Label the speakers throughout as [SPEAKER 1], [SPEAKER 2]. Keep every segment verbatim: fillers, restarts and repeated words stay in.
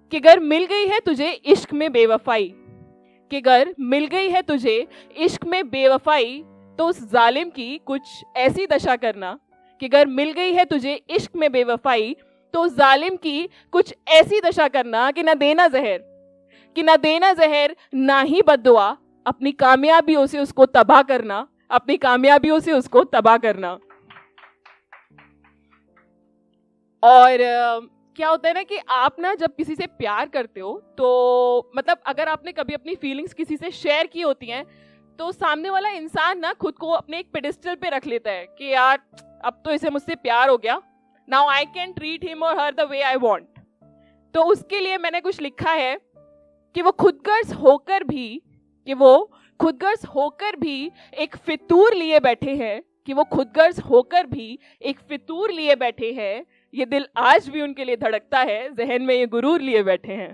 [SPEAKER 1] कि अगर मिल गई है तुझे इश्क में बेवफाई, कि अगर मिल गई है तुझे इश्क में बेवफाई, तो उस जालिम की कुछ ऐसी दशा करना, कि अगर मिल गई है तुझे इश्क में बेवफाई, तो उस जालिम की कुछ ऐसी दशा करना कि ना देना जहर, कि ना देना जहर ना ही बद्दुआ, अपनी कामयाबियों से उसको तबाह करना, अपनी कामयाबियों से उसको तबाह करना। और क्या होता है ना कि आप ना जब किसी से प्यार करते हो तो मतलब अगर आपने कभी अपनी फीलिंग्स किसी से शेयर की होती हैं तो सामने वाला इंसान ना खुद को अपने एक पेडिस्टल पे रख लेता है कि यार अब तो इसे मुझसे प्यार हो गया, now I can treat him और her the way I want. तो उसके लिए मैंने कुछ लिखा है कि वो खुदगर्ज होकर भी कि वो खुदगर्ज होकर भी एक फितूर लिए बैठे हैं, कि वो खुदगर्ज होकर भी एक फितूर लिए बैठे हैं, ये दिल आज भी उनके लिए धड़कता है, जहन में ये गुरूर लिए बैठे हैं।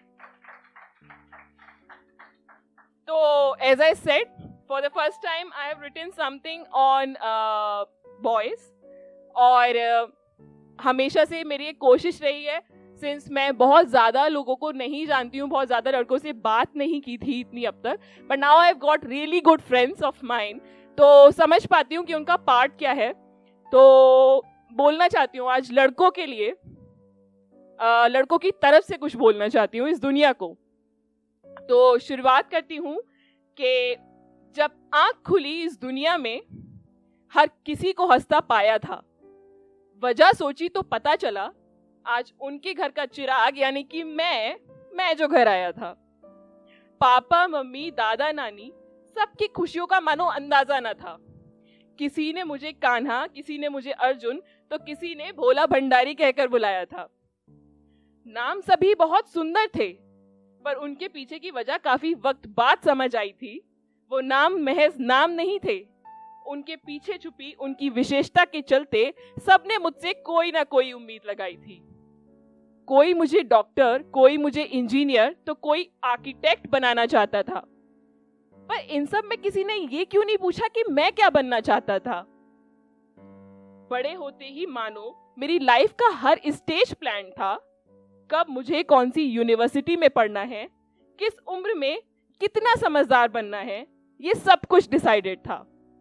[SPEAKER 1] तो as I said, for the first time I have written something on uh, boys, और uh, हमेशा से मेरी एक कोशिश रही है, सिंस मैं बहुत ज़्यादा लोगों को नहीं जानती हूँ, बहुत ज़्यादा लड़कों से बात नहीं की थी इतनी अब तक, but now I have got really good friends of mine, तो समझ पाती हूँ कि उनका पार्ट क्या है। तो बोलना चाहती हूँ आज लड़कों के लिए, आ, लड़कों की तरफ से कुछ बोलना चाहती हूँ इस दुनिया को। तो शुरुआत करती हूँ कि जब आँख खुली इस दुनिया में हर किसी को हंसता पाया था, वजह सोची तो पता चला आज उनके घर का चिराग यानी कि मैं मैं जो घर आया था। पापा मम्मी दादा नानी सबकी खुशियों का मानो अंदाजा न था, किसी ने मुझे कान्हा, किसी ने मुझे अर्जुन, तो किसी ने भोला भंडारी कहकर बुलाया था। नाम सभी बहुत सुंदर थे, पर उनके पीछे की वजह काफी वक्त बाद समझ आई थी। वो नाम महज नाम नहीं थे, उनके पीछे छुपी उनकी विशेषता के चलते सबने मुझसे कोई ना कोई उम्मीद लगाई थी। कोई मुझे डॉक्टर, कोई मुझे इंजीनियर, तो कोई आर्किटेक्ट बनाना चाहता था, पर इन सब में किसी ने ये क्यों नहीं पूछा कि मैं क्या बनना चाहता था। बड़े होते ही मानो मेरी लाइफ का हर स्टेज प्लान था, कब मुझे कौन सी यूनिवर्सिटी में पढ़ना है, किस उम्र में कितना समझदार बनना है, ये सब कुछ डिसाइडेड था।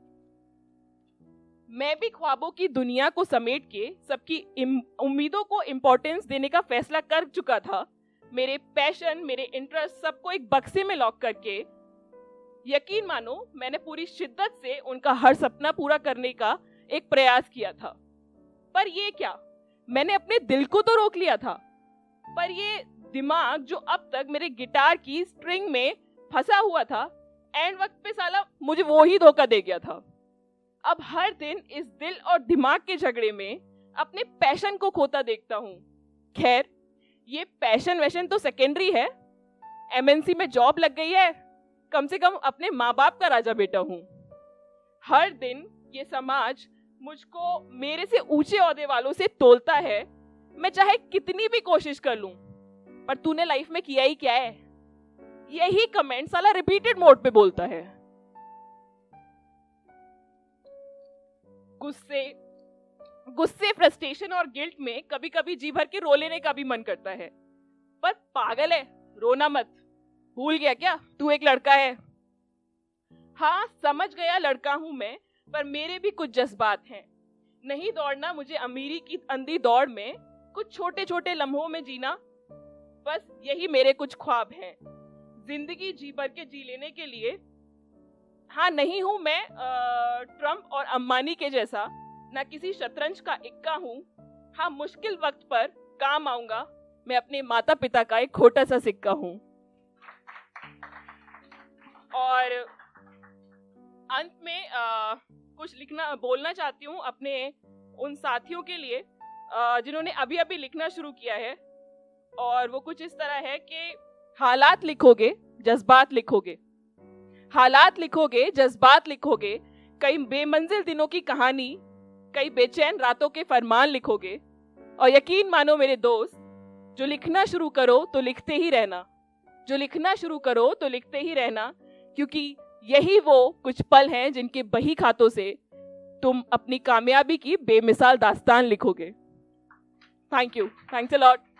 [SPEAKER 1] मैं भी ख्वाबों की दुनिया को समेट के सबकी उम्मीदों को इम्पोर्टेंस देने का फैसला कर चुका था। मेरे पैशन, मेरे इंटरेस्ट सबको एक बक्से में लॉक करके यकीन मानो मैंने पूरी शिद्दत से उनका हर सपना पूरा करने का एक प्रयास किया था। पर ये क्या, मैंने अपने दिल को तो रोक लिया था, पर ये दिमाग जो अब तक मेरे गिटार की स्ट्रिंग में फंसा हुआ था, एंड वक्त पे साला मुझे वो ही धोखा दे गया था। अब हर दिन इस दिल और दिमाग के झगड़े में अपने पैशन को खोता देखता हूँ। खैर ये पैशन वैशन तो सेकेंडरी है, एमएनसी में जॉब लग गई है, कम से कम अपने माँ बाप का राजा बेटा हूँ। हर दिन ये समाज मुझको मेरे से ऊंचे ओहदे वालों से तोलता है, मैं चाहे कितनी भी कोशिश कर लूं, पर तूने लाइफ में किया ही क्या है, यही कमेंट साला रिपीटेड मोड पे बोलता है। गुस्से गुस्से फ्रस्ट्रेशन और गिल्ट में कभी कभी जी भर के रो लेने का भी मन करता है, पर पागल है, रोना मत, भूल गया क्या तू एक लड़का है। हाँ समझ गया लड़का हूं मैं, पर मेरे भी कुछ जज्बात हैं। नहीं दौड़ना मुझे अमीरी की अंधी दौड़ में, कुछ छोटे छोटे लम्हों में जीना, बस यही मेरे कुछ ख्वाब हैं। जिंदगी जी भर के जी लेने के लिए हाँ नहीं हूं मैं ट्रम्प और अंबानी के जैसा, ना किसी शतरंज का इक्का हूं। हाँ मुश्किल वक्त पर काम आऊंगा, मैं अपने माता पिता का एक खोटा सा सिक्का हूं। और अंत में आ, कुछ लिखना बोलना चाहती हूँ अपने उन साथियों के लिए आ, जिन्होंने अभी अभी लिखना शुरू किया है, और वो कुछ इस तरह है कि हालात लिखोगे जज्बात लिखोगे, हालात लिखोगे जज्बात लिखोगे, कई बेमंजिल दिनों की कहानी, कई बेचैन रातों के फरमान लिखोगे। और यकीन मानो मेरे दोस्त, जो लिखना शुरू करो तो लिखते ही रहना, जो लिखना शुरू करो तो लिखते ही रहना, क्योंकि यही वो कुछ पल हैं जिनके बही खातों से तुम अपनी कामयाबी की बेमिसाल दास्तान लिखोगे। Thank you, thanks a lot.